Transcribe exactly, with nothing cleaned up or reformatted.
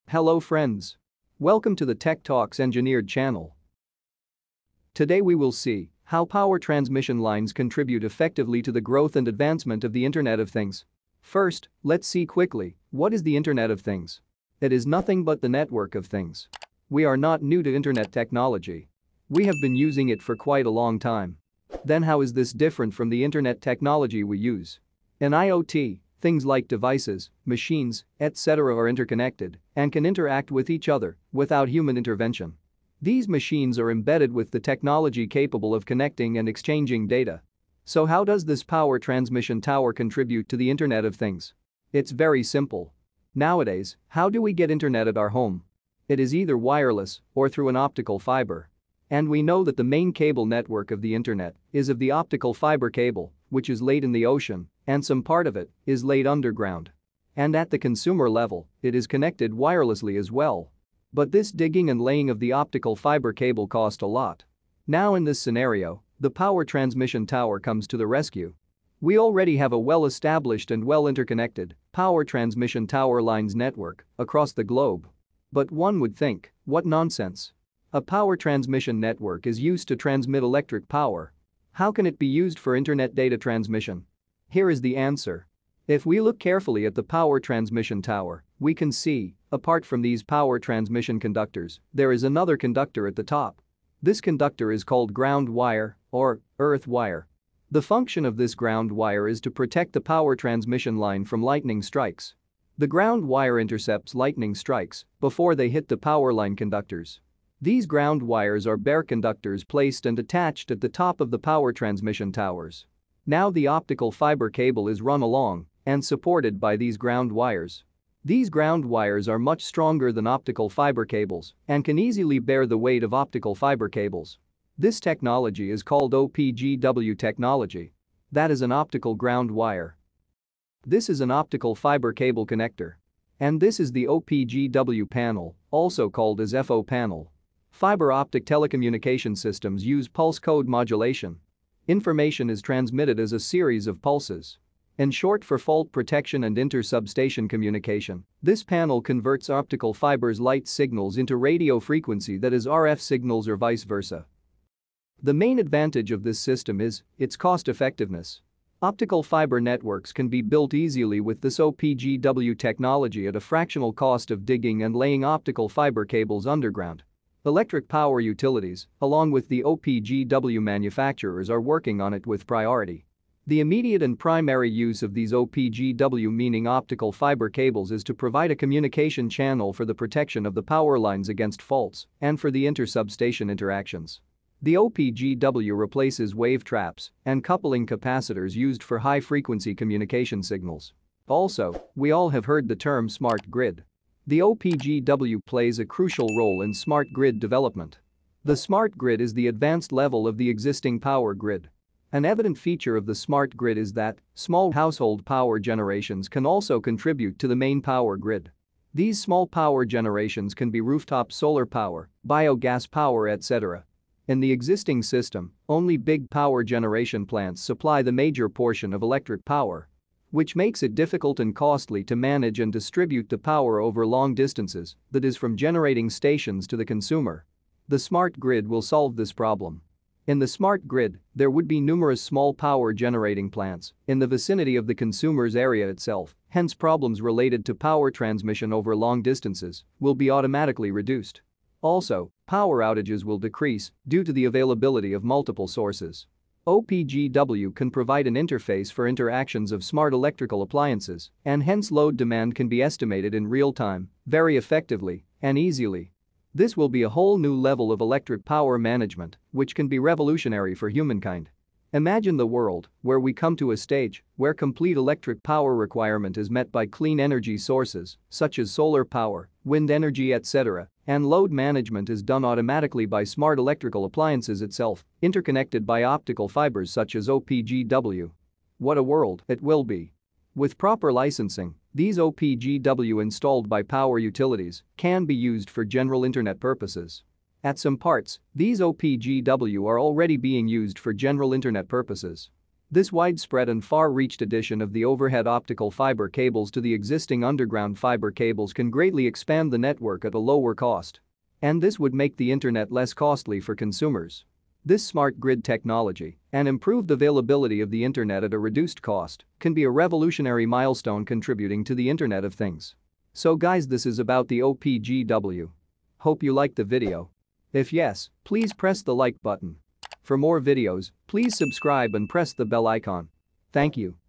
Hello friends. Welcome to the Tech Talks Engineered channel. Today we will see how power transmission lines contribute effectively to the growth and advancement of the Internet of Things. First, let's see quickly, what is the Internet of Things? It is nothing but the network of things. We are not new to Internet technology. We have been using it for quite a long time. Then how is this different from the Internet technology we use? In IoT, things like devices, machines, et cetera are interconnected and can interact with each other without human intervention. These machines are embedded with the technology capable of connecting and exchanging data. So how does this power transmission tower contribute to the Internet of Things? It's very simple. Nowadays, how do we get internet at our home? It is either wireless or through an optical fiber. And we know that the main cable network of the internet is of the optical fiber cable, which is laid in the ocean, and some part of it is laid underground. And at the consumer level, it is connected wirelessly as well. But this digging and laying of the optical fiber cable cost a lot. Now in this scenario, the power transmission tower comes to the rescue. We already have a well-established and well-interconnected power transmission tower lines network across the globe. But one would think, what nonsense. A power transmission network is used to transmit electric power. How can it be used for internet data transmission? Here is the answer. If we look carefully at the power transmission tower, we can see, apart from these power transmission conductors, there is another conductor at the top. This conductor is called ground wire or earth wire. The function of this ground wire is to protect the power transmission line from lightning strikes. The ground wire intercepts lightning strikes before they hit the power line conductors. These ground wires are bare conductors placed and attached at the top of the power transmission towers. Now the optical fiber cable is run along and supported by these ground wires. These ground wires are much stronger than optical fiber cables and can easily bear the weight of optical fiber cables. This technology is called O P G W technology. That is an optical ground wire. This is an optical fiber cable connector. And this is the O P G W panel, also called as F O panel. Fiber optic telecommunication systems use pulse code modulation. Information is transmitted as a series of pulses. In short, for fault protection and inter-substation communication, this panel converts optical fiber's light signals into radio frequency, that is R F signals, or vice versa. The main advantage of this system is its cost effectiveness. Optical fiber networks can be built easily with this O P G W technology at a fractional cost of digging and laying optical fiber cables underground. Electric power utilities, along with the O P G W manufacturers, are working on it with priority. The immediate and primary use of these O P G W, meaning optical fiber cables, is to provide a communication channel for the protection of the power lines against faults and for the inter-substation interactions. The O P G W replaces wave traps and coupling capacitors used for high-frequency communication signals. Also, we all have heard the term smart grid. The O P G W plays a crucial role in smart grid development. The smart grid is the advanced level of the existing power grid. An evident feature of the smart grid is that small household power generations can also contribute to the main power grid. These small power generations can be rooftop solar power, biogas power, et cetera. In the existing system, only big power generation plants supply the major portion of electric power, which makes it difficult and costly to manage and distribute the power over long distances, that is, from generating stations to the consumer. The smart grid will solve this problem. In the smart grid, there would be numerous small power generating plants in the vicinity of the consumer's area itself, hence problems related to power transmission over long distances will be automatically reduced. Also, power outages will decrease due to the availability of multiple sources. O P G W can provide an interface for interactions of smart electrical appliances, and hence load demand can be estimated in real time, very effectively and easily. This will be a whole new level of electric power management, which can be revolutionary for humankind. Imagine the world where we come to a stage where complete electric power requirement is met by clean energy sources such as solar power, wind energy, et cetera, and load management is done automatically by smart electrical appliances itself, interconnected by optical fibers such as O P G W. What a world it will be. With proper licensing, these O P G W installed by power utilities can be used for general internet purposes. At some parts, these O P G W are already being used for general internet purposes. This widespread and far-reached addition of the overhead optical fiber cables to the existing underground fiber cables can greatly expand the network at a lower cost. And this would make the internet less costly for consumers. This smart grid technology and improved availability of the internet at a reduced cost can be a revolutionary milestone contributing to the Internet of Things. So guys, this is about the O P G W. Hope you liked the video. If yes, please press the like button. For more videos, please subscribe and press the bell icon. Thank you.